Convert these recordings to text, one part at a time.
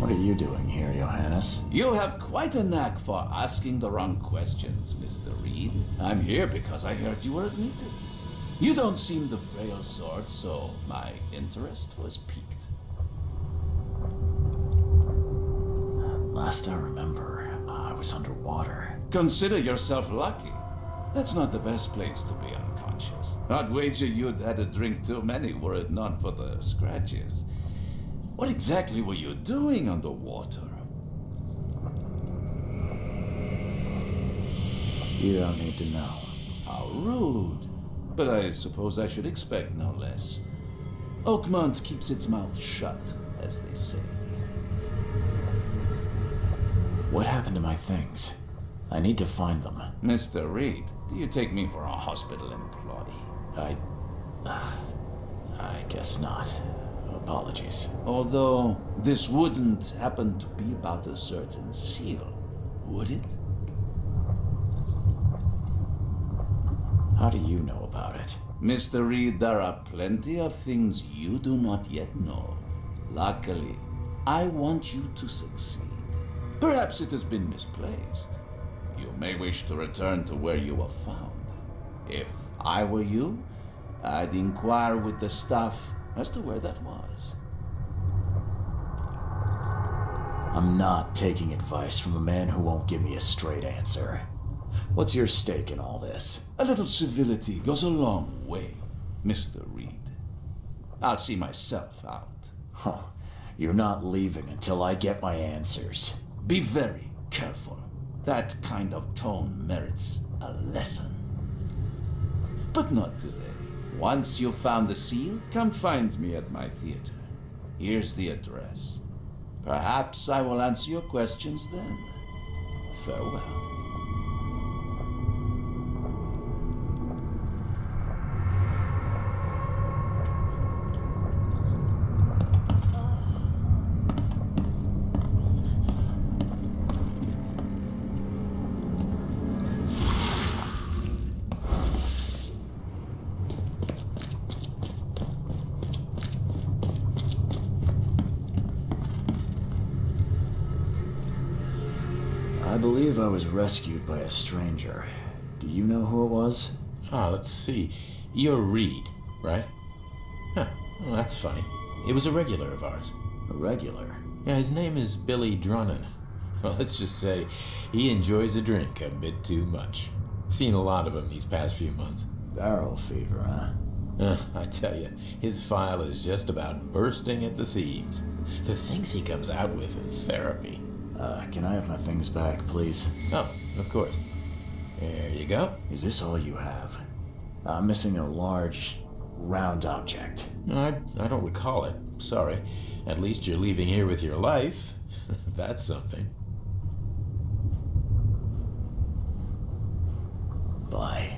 What are you doing here, Johannes? You have quite a knack for asking the wrong questions, Mr. Reed. I'm here because I heard you were admitted. You don't seem the frail sort, so my interest was piqued. Last I remember, I was underwater. Consider yourself lucky. That's not the best place to be unconscious. I'd wager you'd had a drink too many were it not for the scratches. What exactly were you doing underwater? You don't need to know. How rude. But I suppose I should expect no less. Oakmont keeps its mouth shut, as they say. What happened to my things? I need to find them. Mr. Reed, do you take me for a hospital employee? I guess not. Apologies. Although, this wouldn't happen to be about a certain seal, would it? How do you know about it? Mr. Reed, there are plenty of things you do not yet know. Luckily, I want you to succeed. Perhaps it has been misplaced. You may wish to return to where you were found. If I were you, I'd inquire with the staff as to where that was. I'm not taking advice from a man who won't give me a straight answer. What's your stake in all this? A little civility goes a long way, Mr. Reed. I'll see myself out. Huh. You're not leaving until I get my answers. Be very careful. That kind of tone merits a lesson. But not today. Once you've found the seal, come find me at my theater. Here's the address. Perhaps I will answer your questions then. Farewell. I believe I was rescued by a stranger. Do you know who it was? Let's see. You're Reed, right? Huh, well, that's funny. It was a regular of ours. A regular? Yeah, his name is Billy Drunnen. Well, let's just say he enjoys a drink a bit too much. Seen a lot of him these past few months. Barrel fever, huh? I tell you, his file is just about bursting at the seams. The things he comes out with in therapy. Can I have my things back, please? Oh, of course. There you go. Is this all you have? I'm missing a large, round object. I don't recall it. Sorry. At least you're leaving here with your life. That's something. Bye.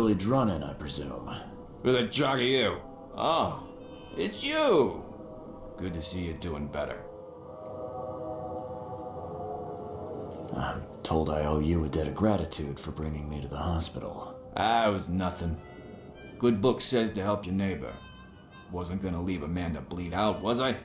Billy Drunnen, I presume. Who the jog are you? Oh, it's you! Good to see you doing better. I'm told I owe you a debt of gratitude for bringing me to the hospital. It was nothing. Good book says to help your neighbor. Wasn't gonna leave a man to bleed out, was I?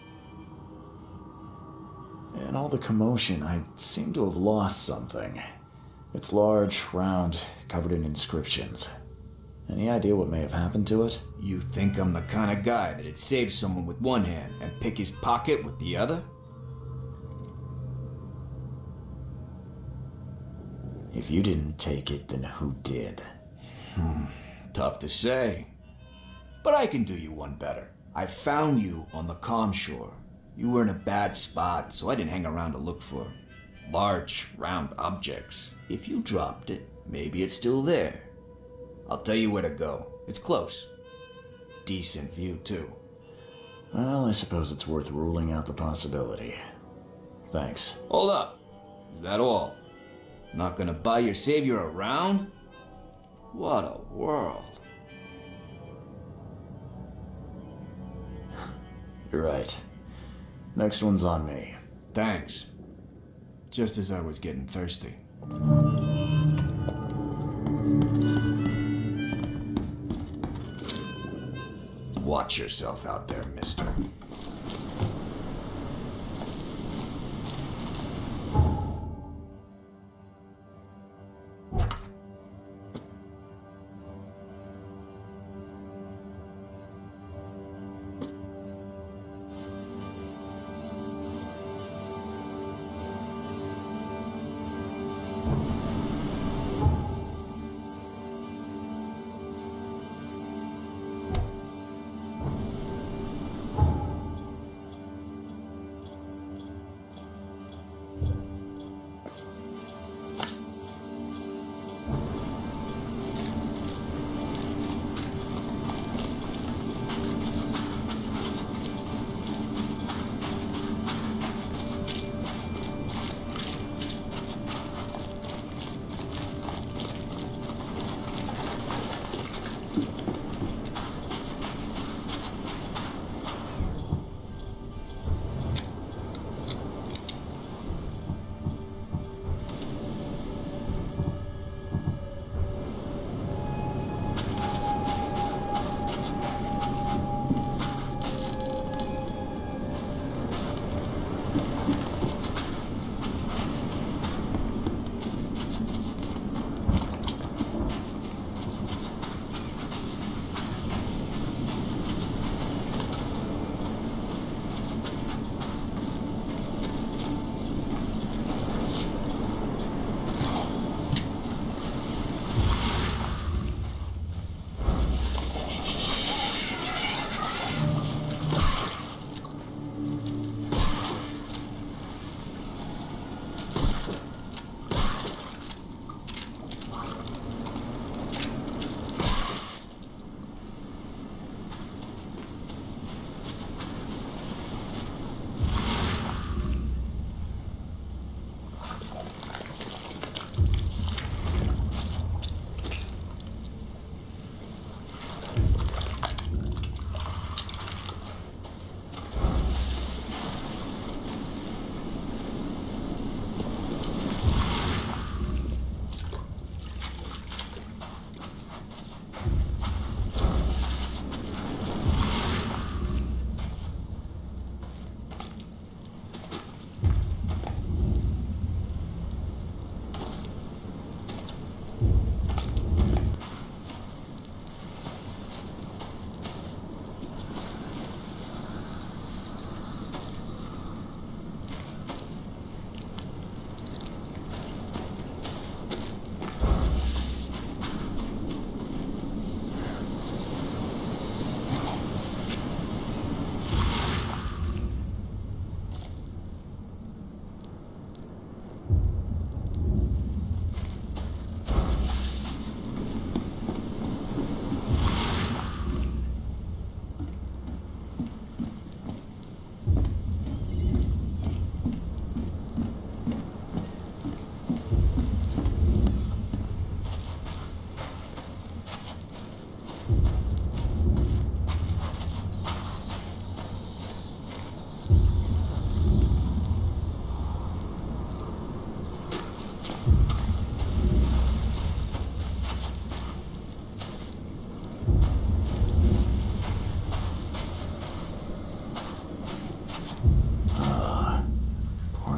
In all the commotion, I seem to have lost something. It's large, round, covered in inscriptions. Any idea what may have happened to it? You think I'm the kind of guy that'd save someone with one hand and pick his pocket with the other? If you didn't take it, then who did? Tough to say. But I can do you one better. I found you on the calm shore. You were in a bad spot, so I didn't hang around to look for large, round objects. If you dropped it, maybe it's still there. I'll tell you where to go. It's close. Decent view, too. Well, I suppose it's worth ruling out the possibility. Thanks. Hold up. Is that all? Not gonna buy your savior around? What a world. You're right. Next one's on me. Thanks. Just as I was getting thirsty. Watch yourself out there, mister.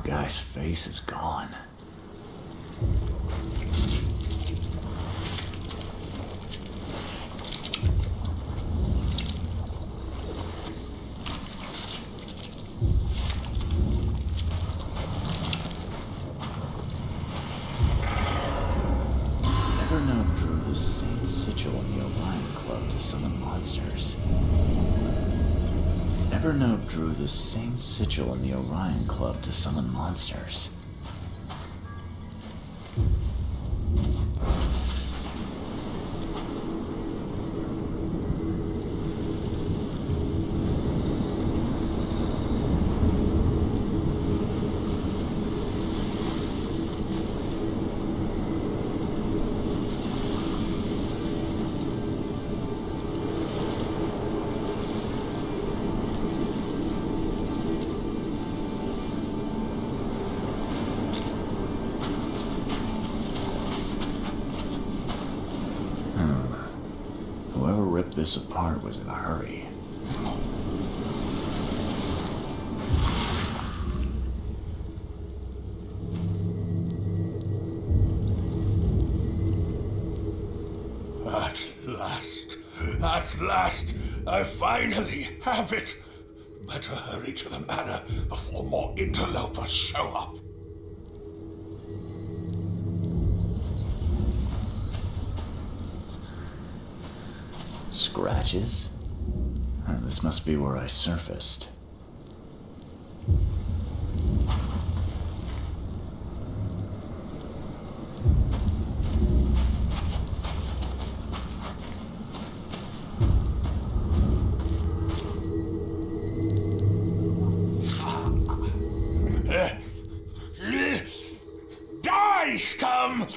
guy's face is gone. Evernote drew the same sigil in the Orion Club to summon monsters. Evernote drew the same sigil in the Orion Club to summon monsters. Whoever ripped this apart was in a hurry. At last, I finally have it. Better hurry to the manor before more interlopers show up. Scratches? This must be where I surfaced. Die, scum!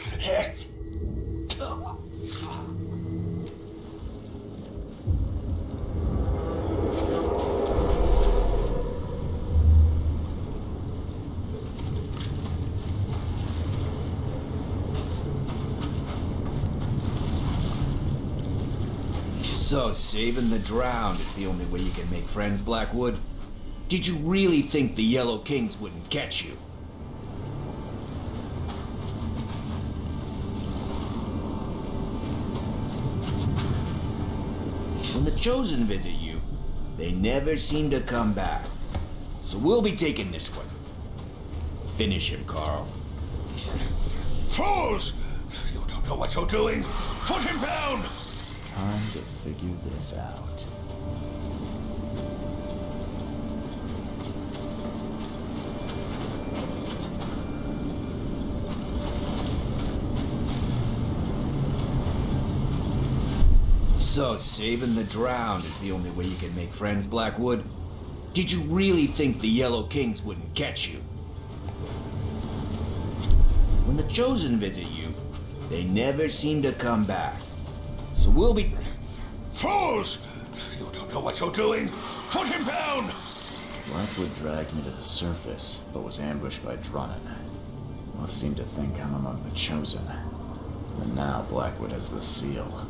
So, saving the drowned is the only way you can make friends, Blackwood? Did you really think the Yellow Kings wouldn't catch you? When the Chosen visit you, they never seem to come back. So we'll be taking this one. Finish him, Carl. Fools! You don't know what you're doing. Put him down! Time to figure this out. So, saving the drowned is the only way you can make friends, Blackwood? Did you really think the Yellow Kings wouldn't catch you? When the Chosen visit you, they never seem to come back. So we'll be... Fools! You don't know what you're doing. Put him down! Blackwood dragged me to the surface, but was ambushed by Drunnen. Both seem to think I'm among the Chosen. And now Blackwood has the seal.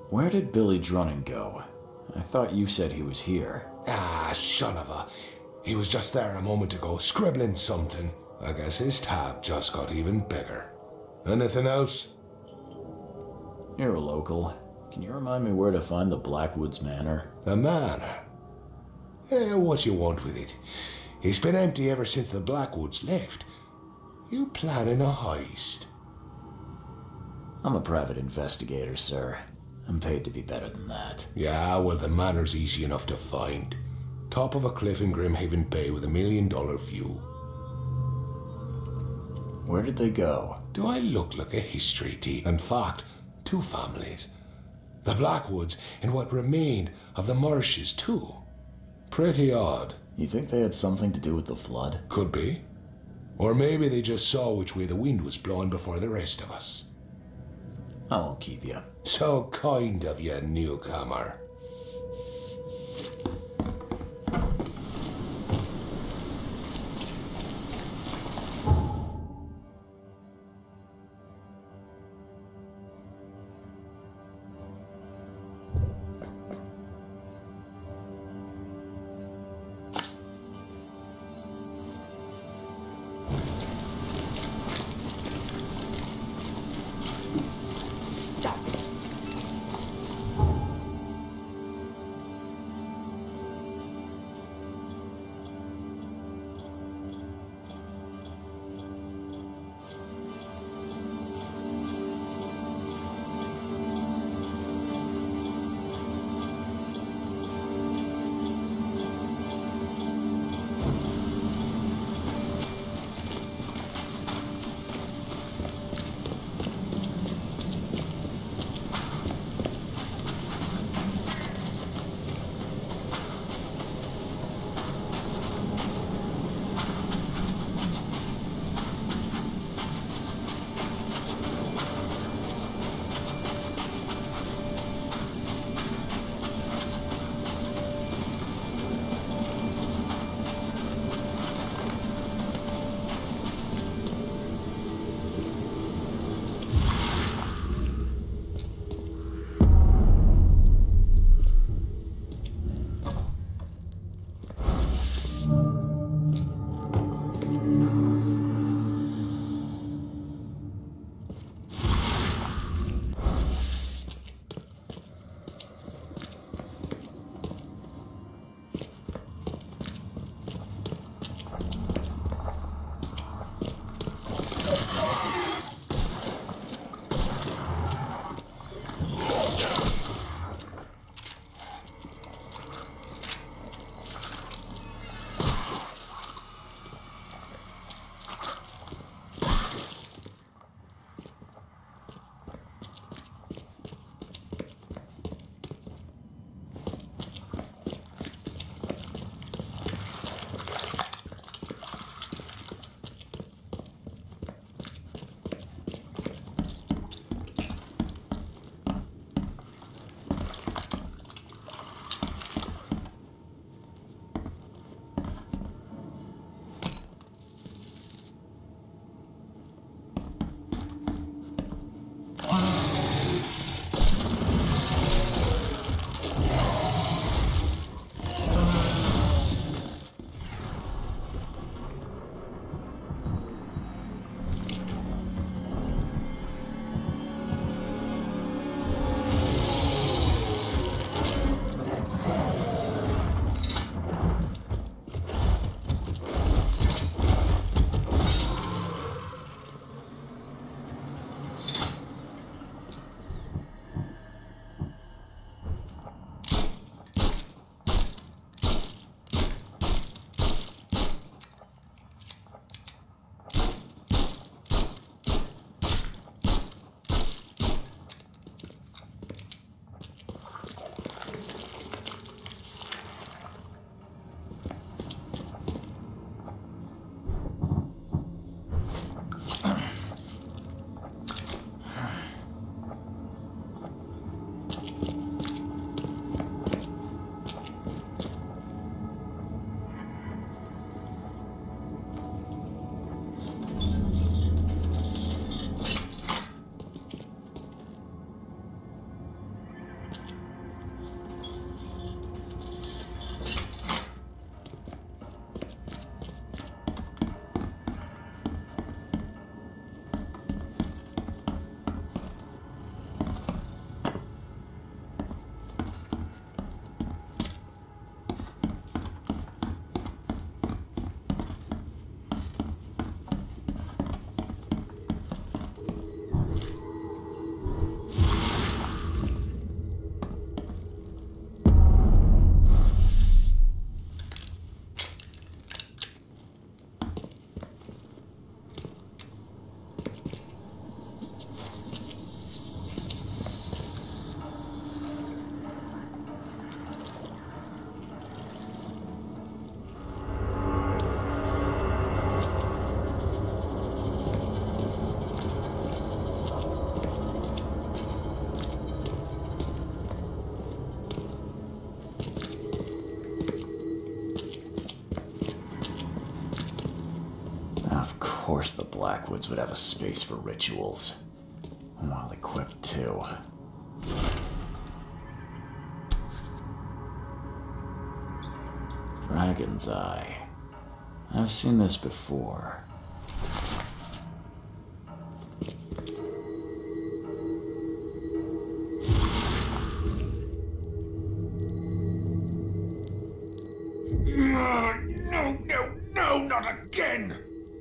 Where did Billy Drunnen go? I thought you said he was here. Ah, son of a... He was just there a moment ago, scribbling something. I guess his tab just got even bigger. Anything else? You're a local. Can you remind me where to find the Blackwoods Manor? The manor? What you want with it? It's been empty ever since the Blackwoods left. You planning a heist? I'm a private investigator, sir. I'm paid to be better than that. Yeah, well, the manor's easy enough to find. Top of a cliff in Grimhaven Bay with $1 million view. Where did they go? Do I look like a history tea? In fact, 2 families. The Blackwoods and what remained of the marshes, too. Pretty odd. You think they had something to do with the flood? Could be. Or maybe they just saw which way the wind was blowing before the rest of us. I won't keep you. So kind of you, newcomer. course the Blackwoods would have a space for rituals. Well equipped, too. Dragon's Eye. I've seen this before. No, not again!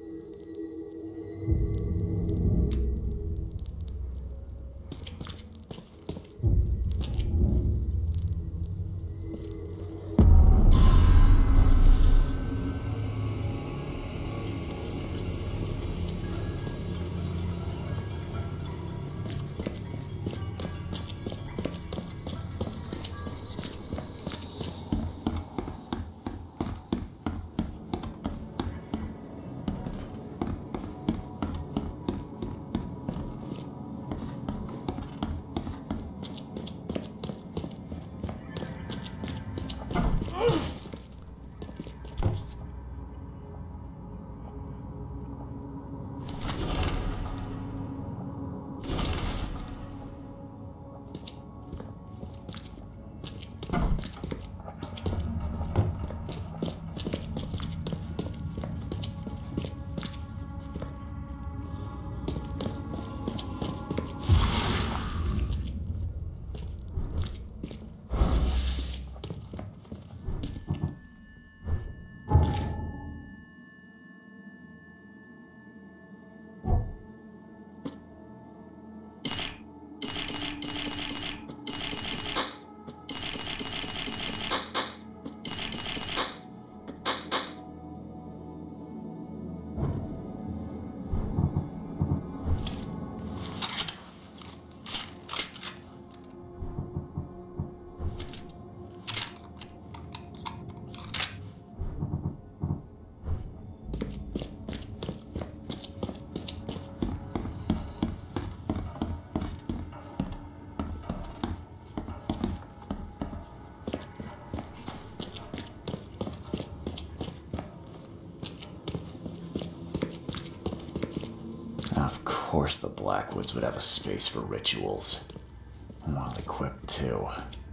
Of course the Blackwoods would have a space for rituals. Well equipped, too.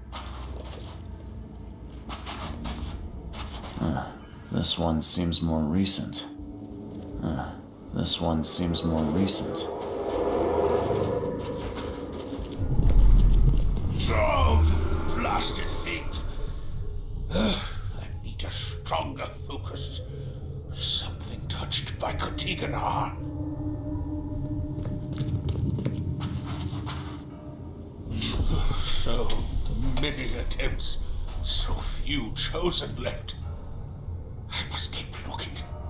This one seems more recent. This one seems more recent. Oh, the blasted thing! I need a stronger focus. Something touched by Kotiganar. So many attempts, so few chosen left. I must keep looking.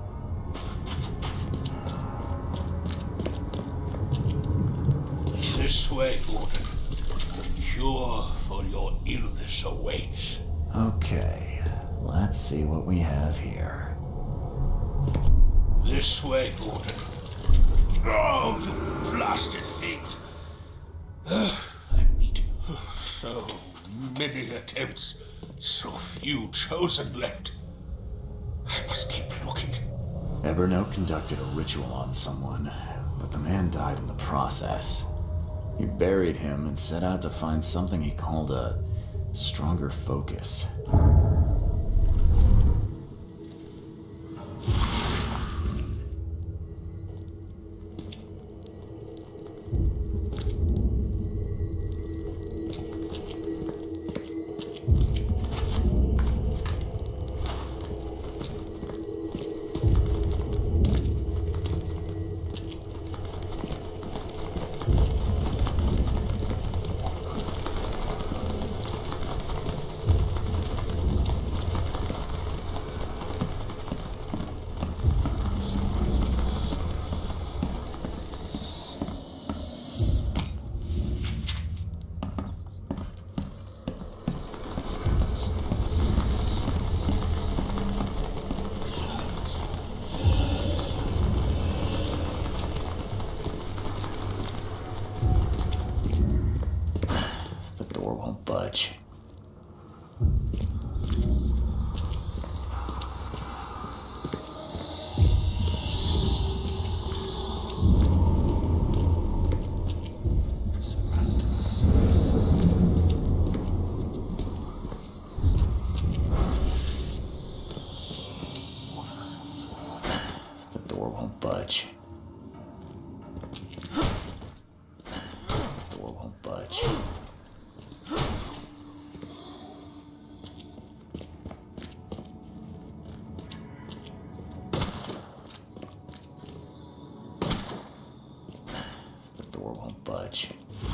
This way, Gordon. Cure for your illness awaits. Okay, let's see what we have here. This way, Gordon. Oh, the blasted thing! I need so many attempts, so few chosen left. I must keep looking. Eberno conducted a ritual on someone, but the man died in the process. He buried him and set out to find something he called a stronger focus. door won't budge. The door won't budge. The door won't budge.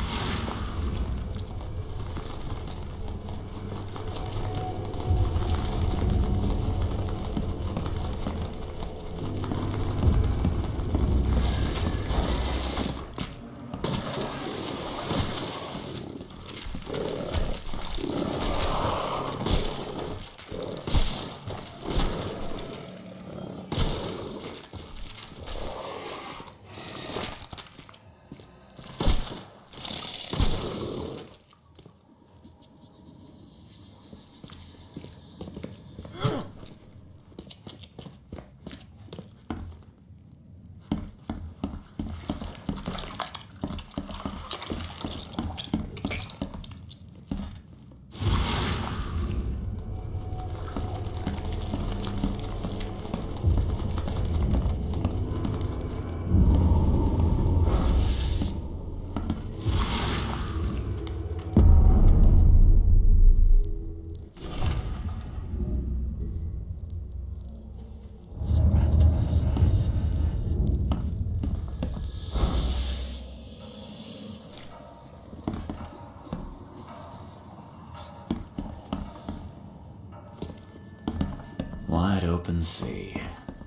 Wide open sea.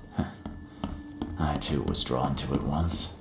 I too was drawn to it once.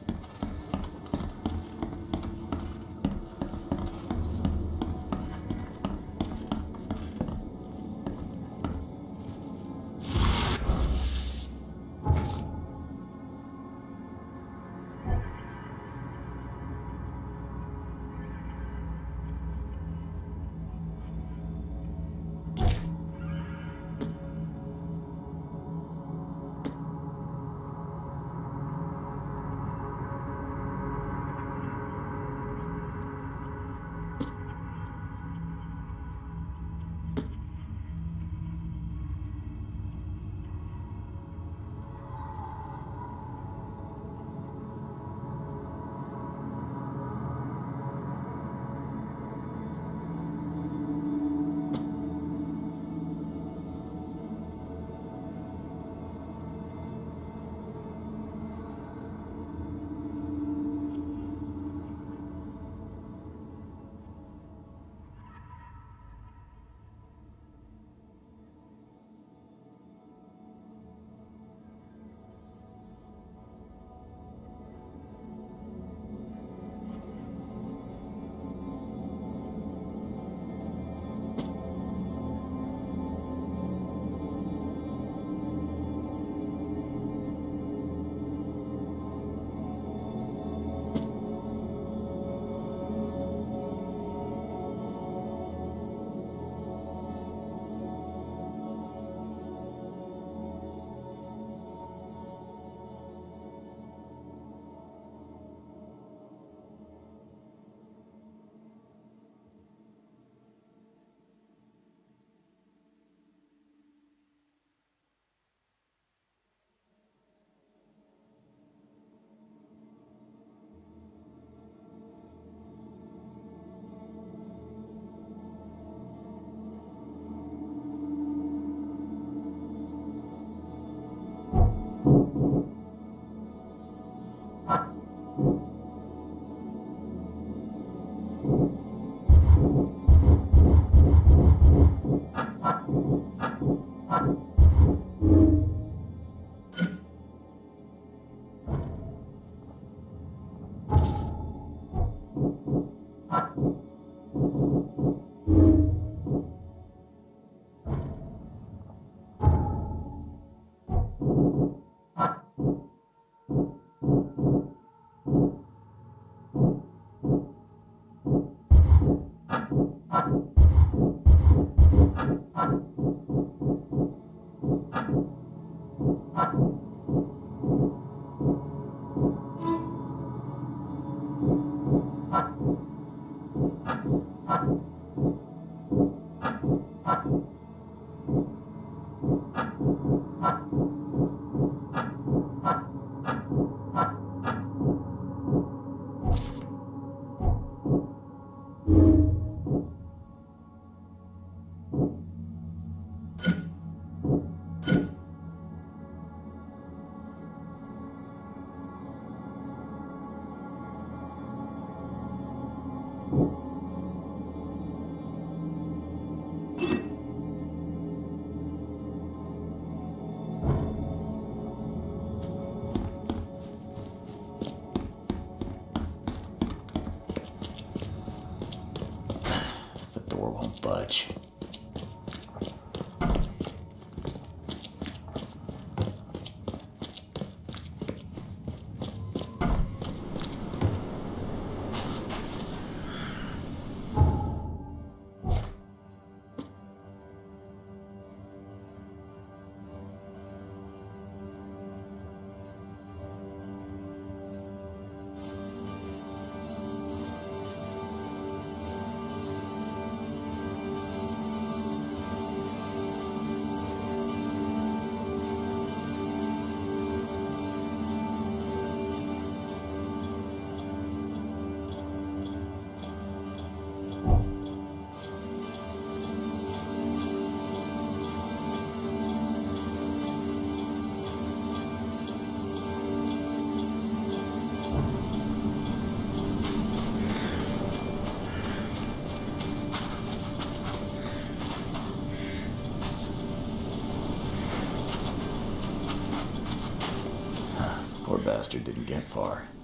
budge. Poor bastard didn't get far.